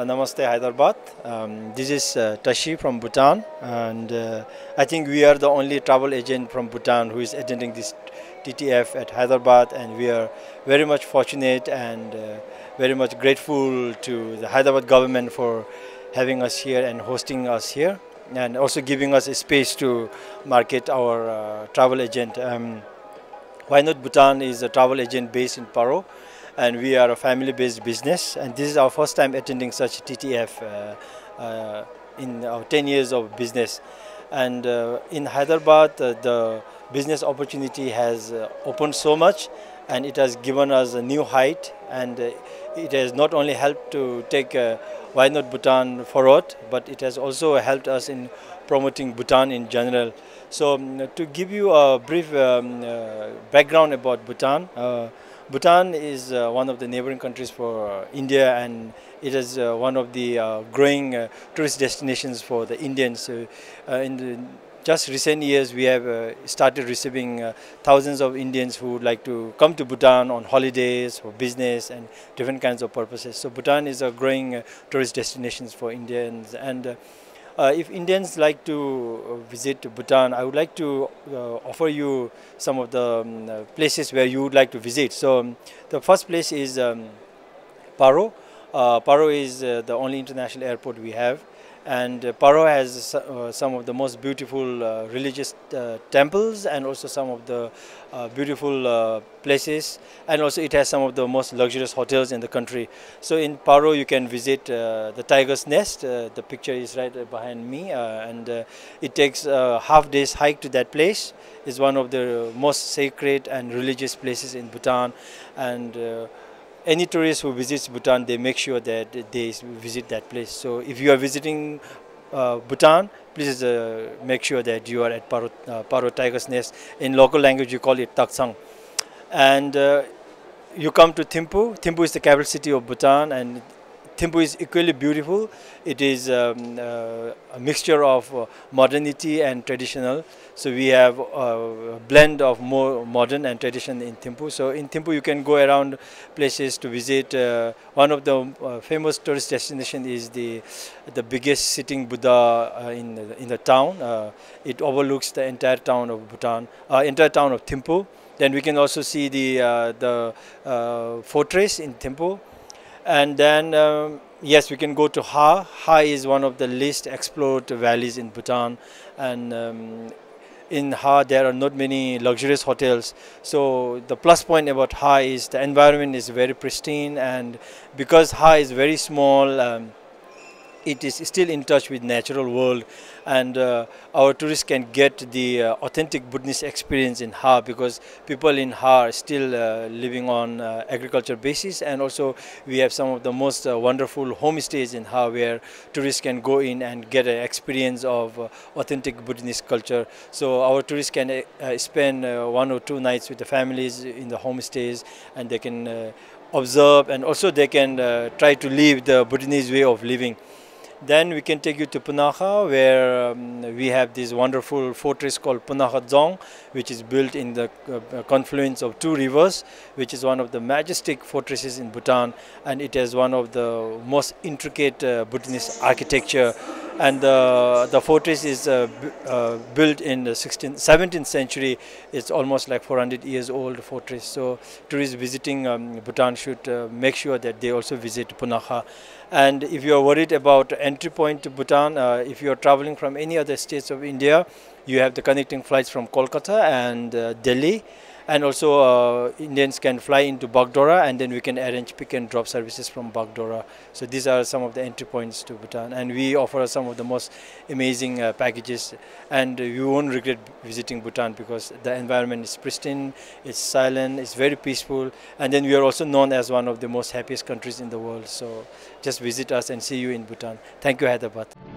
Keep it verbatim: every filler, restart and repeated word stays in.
Uh, Namaste Hyderabad. Um, this is uh, Tashi from Bhutan, and uh, I think we are the only travel agent from Bhutan who is attending this T T F at Hyderabad, and we are very much fortunate and uh, very much grateful to the Hyderabad government for having us here and hosting us here, and also giving us a space to market our uh, travel agent. Um, Why Not Bhutan is a travel agent based in Paro, and we are a family-based business, and this is our first time attending such T T F uh, uh, in our ten years of business. And uh, in Hyderabad, uh, the business opportunity has uh, opened so much, and it has given us a new height, and uh, it has not only helped to take uh, Why Not Bhutan forward, but it has also helped us in promoting Bhutan in general. So um, to give you a brief um, uh, background about Bhutan, uh, Bhutan is uh, one of the neighboring countries for uh, India, and it is uh, one of the uh, growing uh, tourist destinations for the Indians. Uh, uh, in the just recent years, we have uh, started receiving uh, thousands of Indians who would like to come to Bhutan on holidays, for business, and different kinds of purposes. So Bhutan is a growing uh, tourist destination for Indians, and uh, Uh, if Indians like to visit Bhutan, I would like to uh, offer you some of the um, uh, places where you would like to visit. So um, the first place is um, Paro. Uh, Paro is uh, the only international airport we have, and uh, Paro has uh, some of the most beautiful uh, religious uh, temples, and also some of the uh, beautiful uh, places, and also it has some of the most luxurious hotels in the country. So in Paro you can visit uh, the Tiger's Nest. Uh, the picture is right behind me, uh, and uh, it takes a half day's hike to that place. It's one of the most sacred and religious places in Bhutan, and uh, any tourist who visits Bhutan, they make sure that they visit that place. So if you are visiting uh, Bhutan, please uh, make sure that you are at Paro, uh, Paro Tiger's Nest. In local language, you call it Taksang. And uh, you come to Thimphu. Thimphu is the capital city of Bhutan, and Thimphu is equally beautiful. It is um, uh, a mixture of uh, modernity and traditional. So we have uh, a blend of more modern and tradition in Thimphu. So in Thimphu you can go around places to visit. Uh, one of the uh, famous tourist destinations is the the biggest sitting Buddha uh, in the, in the town. Uh, it overlooks the entire town of Bhutan, uh, entire town of Thimphu. Then we can also see the uh, the uh, fortress in Thimphu. And then, um, yes, we can go to Ha. Ha is one of the least explored valleys in Bhutan, and um, in Ha there are not many luxurious hotels. So the plus point about Ha is the environment is very pristine, and because Ha is very small, um, it is still in touch with natural world, and uh, our tourists can get the uh, authentic Buddhist experience in Ha, because people in Ha are still uh, living on uh, agriculture basis, and also we have some of the most uh, wonderful homestays in Ha where tourists can go in and get an experience of uh, authentic Buddhist culture. So our tourists can uh, spend uh, one or two nights with the families in the homestays, and they can uh, observe, and also they can uh, try to live the Buddhist way of living. Then we can take you to Punakha, where um, we have this wonderful fortress called Punakha Dzong, which is built in the uh, confluence of two rivers, which is one of the majestic fortresses in Bhutan, and it has one of the most intricate uh, Buddhist architecture. And the, the fortress is uh, uh, built in the sixteenth, seventeenth century. It's almost like four hundred years old fortress. So tourists visiting um, Bhutan should uh, make sure that they also visit Punakha. And if you are worried about entry point to Bhutan, uh, if you are traveling from any other states of India, you have the connecting flights from Kolkata and uh, Delhi. And also uh, Indians can fly into Bagdora, and then we can arrange pick and drop services from Bagdora. So these are some of the entry points to Bhutan, and we offer some of the most amazing uh, packages, and uh, you won't regret visiting Bhutan because the environment is pristine, it's silent, it's very peaceful, and then we are also known as one of the most happiest countries in the world. So just visit us and see you in Bhutan. Thank you, Hyderabad.